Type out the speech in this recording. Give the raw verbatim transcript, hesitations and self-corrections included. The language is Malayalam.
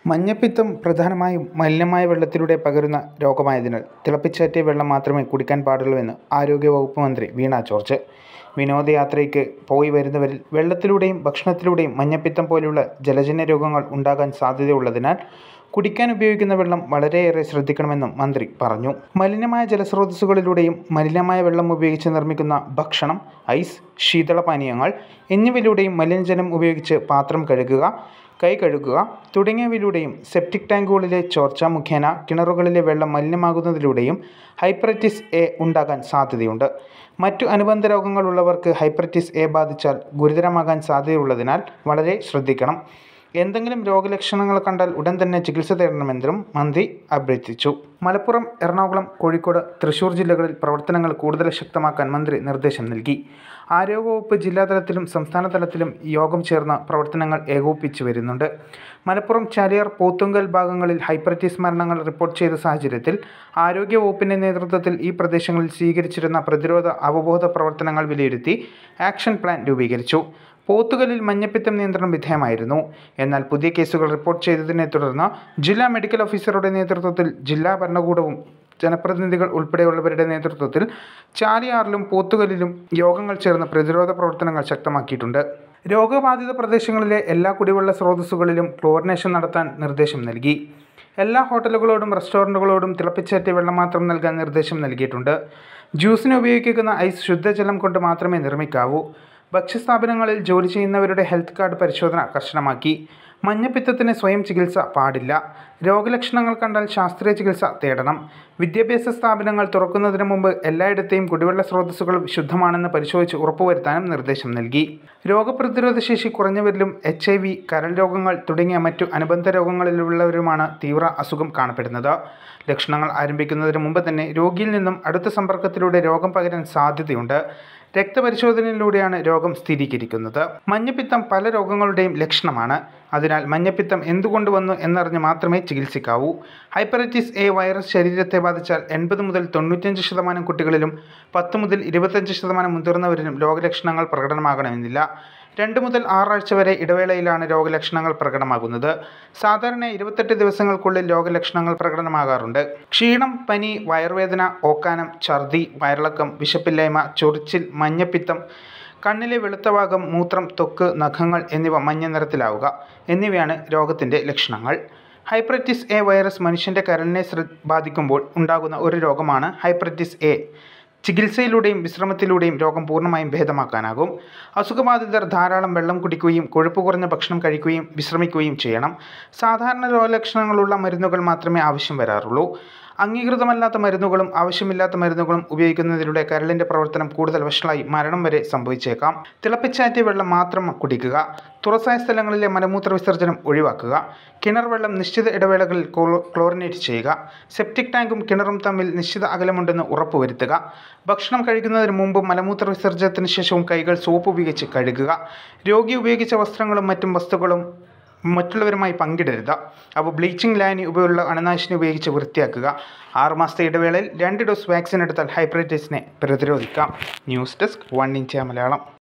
മഞ്ഞപ്പിത്തം പ്രധാനമായും മലിനമായ വെള്ളത്തിലൂടെ പകരുന്ന രോഗമായതിനാൽ തിളപ്പിച്ചാറ്റിയ വെള്ളം മാത്രമേ കുടിക്കാൻ പാടുള്ളൂവെന്ന് ആരോഗ്യവകുപ്പ് മന്ത്രി വീണ ജോർജ്. വിനോദയാത്രയ്ക്ക് പോയി വരുന്നവരിൽ വെള്ളത്തിലൂടെയും ഭക്ഷണത്തിലൂടെയും മഞ്ഞപ്പിത്തം പോലെയുള്ള ജലജന്യ രോഗങ്ങൾ ഉണ്ടാകാൻ സാധ്യതയുള്ളതിനാൽ കുടിക്കാൻ ഉപയോഗിക്കുന്ന വെള്ളം വളരെയേറെ ശ്രദ്ധിക്കണമെന്നും മന്ത്രി പറഞ്ഞു. മലിനമായ ജലസ്രോതസ്സുകളിലൂടെയും മലിനമായ വെള്ളം ഉപയോഗിച്ച് നിർമ്മിക്കുന്ന ഭക്ഷണം, ഐസ്, ശീതളപാനീയങ്ങൾ എന്നിവയിലൂടെയും മലിനജലം ഉപയോഗിച്ച് പാത്രം കഴുകുക, കൈ കഴുകുക തുടങ്ങിയവയിലൂടെയും സെപ്റ്റിക് ടാങ്കുകളിലെ ചോർച്ച മുഖേന കിണറുകളിലെ വെള്ളം മലിനമാകുന്നതിലൂടെയും ഹൈപ്പറ്റൈറ്റിസ് എ ഉണ്ടാകാൻ സാധ്യതയുണ്ട്. മറ്റു അനുബന്ധ രോഗങ്ങളുള്ളവർക്ക് ഹൈപ്പറ്റൈറ്റിസ് എ ബാധിച്ചാൽ ഗുരുതരമാകാൻ സാധ്യതയുള്ളതിനാൽ വളരെ ശ്രദ്ധിക്കണം. എന്തെങ്കിലും രോഗലക്ഷണങ്ങൾ കണ്ടാൽ ഉടൻ തന്നെ ചികിത്സ തേടണമെന്നും മന്ത്രി അഭ്യർത്ഥിച്ചു. മലപ്പുറം, എറണാകുളം, കോഴിക്കോട്, തൃശൂർ ജില്ലകളിൽ പ്രവർത്തനങ്ങൾ കൂടുതൽ ശക്തമാക്കാൻ മന്ത്രി നിർദ്ദേശം നൽകി. ആരോഗ്യവകുപ്പ് ജില്ലാതലത്തിലും സംസ്ഥാന തലത്തിലും യോഗം ചേർന്ന് പ്രവർത്തനങ്ങൾ ഏകോപിപ്പിച്ചു വരുന്നുണ്ട്. മലപ്പുറം, ചാലിയാർ, പോത്തുങ്കൽ ഭാഗങ്ങളിൽ ഹൈപ്പറ്റൈറ്റിസ് മരണങ്ങൾ റിപ്പോർട്ട് ചെയ്ത സാഹചര്യത്തിൽ ആരോഗ്യവകുപ്പിൻ്റെ നേതൃത്വത്തിൽ ഈ പ്രദേശങ്ങളിൽ സ്വീകരിച്ചിരുന്ന പ്രതിരോധ അവബോധ പ്രവർത്തനങ്ങൾ വിലയിരുത്തി ആക്ഷൻ പ്ലാൻ രൂപീകരിച്ചു. പോത്തുകലിൽ മഞ്ഞപ്പിത്തം നിയന്ത്രണം വിധേയമായിരുന്നു. എന്നാൽ പുതിയ കേസുകൾ റിപ്പോർട്ട് ചെയ്തതിനെ തുടർന്ന് ജില്ലാ മെഡിക്കൽ ഓഫീസറുടെ നേതൃത്വത്തിൽ ജില്ലാ ഭരണകൂടവും ജനപ്രതിനിധികൾ ഉൾപ്പെടെയുള്ളവരുടെ നേതൃത്വത്തിൽ ചാലിയാറിലും പോത്തുകലിലും യോഗങ്ങൾ ചേർന്ന് പ്രതിരോധ പ്രവർത്തനങ്ങൾ ശക്തമാക്കിയിട്ടുണ്ട്. രോഗബാധിത പ്രദേശങ്ങളിലെ എല്ലാ കുടിവെള്ള സ്രോതസ്സുകളിലും ക്ലോറിനേഷൻ നടത്താൻ നിർദ്ദേശം നൽകി. എല്ലാ ഹോട്ടലുകളോടും റെസ്റ്റോറൻറ്റുകളോടും തിളപ്പിച്ചാറ്റിയ വെള്ളം മാത്രം നൽകാൻ നിർദ്ദേശം നൽകിയിട്ടുണ്ട്. ജ്യൂസിന് ഉപയോഗിക്കുന്ന ഐസ് ശുദ്ധജലം കൊണ്ട് മാത്രമേ നിർമ്മിക്കാവൂ. ഭക്ഷ്യസ്ഥാപനങ്ങളിൽ ജോലി ചെയ്യുന്നവരുടെ ഹെൽത്ത് കാർഡ് പരിശോധന കർശനമാക്കി. മഞ്ഞപ്പിത്തത്തിന് സ്വയം ചികിത്സ പാടില്ല. രോഗലക്ഷണങ്ങൾ കണ്ടാൽ ശാസ്ത്രീയ ചികിത്സ തേടണം. വിദ്യാഭ്യാസ സ്ഥാപനങ്ങൾ തുറക്കുന്നതിന് മുമ്പ് എല്ലായിടത്തെയും കുടിവെള്ള സ്രോതസ്സുകൾ ശുദ്ധമാണെന്ന് പരിശോധിച്ച് ഉറപ്പുവരുത്താനും നിർദ്ദേശം നൽകി. രോഗപ്രതിരോധ ശേഷി കുറഞ്ഞവരിലും എച്ച് ഐ വി, കരൾ രോഗങ്ങൾ തുടങ്ങിയ മറ്റു അനുബന്ധ രോഗങ്ങളിലുള്ളവരുമാണ് തീവ്ര അസുഖം കാണപ്പെടുന്നത്. ലക്ഷണങ്ങൾ ആരംഭിക്കുന്നതിന് മുമ്പ് തന്നെ രോഗിയിൽ നിന്നും അടുത്ത സമ്പർക്കത്തിലൂടെ രോഗം പകരാൻ സാധ്യതയുണ്ട്. രക്തപരിശോധനയിലൂടെയാണ് രോഗം സ്ഥിരീകരിക്കുന്നത്. മഞ്ഞപ്പിത്തം പല രോഗങ്ങളുടെയും ലക്ഷണമാണ്. അതിനാൽ മഞ്ഞപ്പിത്തം എന്തുകൊണ്ട് വന്നു എന്നറിഞ്ഞ് മാത്രമേ ചികിത്സിക്കാവൂ. ഹൈപ്പറ്റൈറ്റിസ് എ വൈറസ് ശരീരത്തെ ബാധിച്ചാൽ എൺപത് മുതൽ തൊണ്ണൂറ്റഞ്ച് ശതമാനം കുട്ടികളിലും പത്ത് മുതൽ ഇരുപത്തഞ്ച് ശതമാനം മുതിർന്നവരിലും രോഗലക്ഷണങ്ങൾ പ്രകടമാകണമെന്നില്ല. രണ്ട് മുതൽ ആറാഴ്ച വരെ ഇടവേളയിലാണ് രോഗലക്ഷണങ്ങൾ പ്രകടമാകുന്നത്. സാധാരണ ഇരുപത്തെട്ട് ദിവസങ്ങൾക്കുള്ളിൽ രോഗലക്ഷണങ്ങൾ പ്രകടമാകാറുണ്ട്. ക്ഷീണം, പനി, വയറുവേദന, ഓക്കാനം, ഛർദി, വയറിളക്കം, വിശപ്പില്ലായ്മ, ചൊറിച്ചിൽ, മഞ്ഞപ്പിത്തം, കണ്ണിലെ വെളുത്ത ഭാഗം, മൂത്രം, ത്വക്ക്, നഖങ്ങൾ എന്നിവ മഞ്ഞ നിറത്തിലാവുക എന്നിവയാണ് രോഗത്തിൻ്റെ ലക്ഷണങ്ങൾ. ഹൈപ്പറ്റൈറ്റിസ് എ വൈറസ് മനുഷ്യൻ്റെ കരളിനെ ബാധിക്കുമ്പോൾ ഉണ്ടാകുന്ന ഒരു രോഗമാണ് ഹൈപ്പറ്റൈറ്റിസ് എ. ചികിത്സയിലൂടെയും വിശ്രമത്തിലൂടെയും രോഗം പൂർണ്ണമായും ഭേദമാക്കാനാകും. അസുഖബാധിതർ ധാരാളം വെള്ളം കുടിക്കുകയും കൊഴുപ്പ് കുറഞ്ഞ ഭക്ഷണം കഴിക്കുകയും വിശ്രമിക്കുകയും ചെയ്യണം. സാധാരണ രോഗലക്ഷണങ്ങളുള്ള മരുന്നുകൾ മാത്രമേ ആവശ്യം വരാറുള്ളൂ. അംഗീകൃതമല്ലാത്ത മരുന്നുകളും ആവശ്യമില്ലാത്ത മരുന്നുകളും ഉപയോഗിക്കുന്നതിലൂടെ കരളിൻ്റെ പ്രവർത്തനം കൂടുതൽ വഷളായി മരണം വരെ സംഭവിച്ചേക്കാം. തിളപ്പിച്ചാറ്റിയ വെള്ളം മാത്രം കുടിക്കുക. തുറസായ സ്ഥലങ്ങളിലെ മലമൂത്ര വിസർജനം ഒഴിവാക്കുക. കിണർ വെള്ളം നിശ്ചിത ഇടവേളകളിൽ ക്ലോറിനേറ്റ് ചെയ്യുക. സെപ്റ്റിക് ടാങ്കും കിണറും തമ്മിൽ നിശ്ചിത അകലമുണ്ടെന്ന് ഉറപ്പുവരുത്തുക. ഭക്ഷണം കഴിക്കുന്നതിന് മുമ്പും മലമൂത്ര വിസർജനത്തിന് ശേഷവും കൈകൾ സോപ്പ് ഉപയോഗിച്ച് കഴുകുക. രോഗി ഉപയോഗിച്ച വസ്ത്രങ്ങളും മറ്റും വസ്തുക്കളും മറ്റുള്ളവരുമായി പങ്കിടരുത്. അവ ബ്ലീച്ചിങ് ലായനി ഉപയുള്ള അണുനാശിനി ഉപയോഗിച്ച് വൃത്തിയാക്കുക. ആറുമാസത്തെ ഇടവേളയിൽ രണ്ട് ഡോസ് വാക്സിൻ എടുത്താൽ ഹൈപ്പറ്റൈറ്റിസിനെ പ്രതിരോധിക്കാം. News desk one India Malayalam.